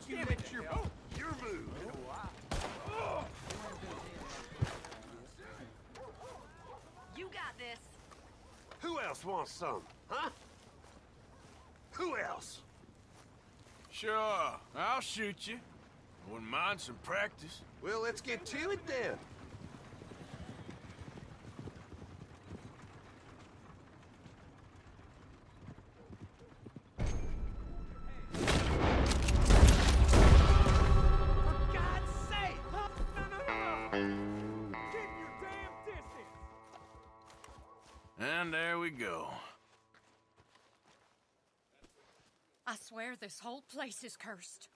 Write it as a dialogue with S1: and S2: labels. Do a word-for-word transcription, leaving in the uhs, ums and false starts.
S1: you let your boat. Your move.
S2: You got this.
S1: Who else wants some, huh? Who else?
S3: Sure, I'll shoot you. Wouldn't mind some practice.
S1: Well, let's get to it then.
S3: And there we go.
S2: I swear this whole place is cursed.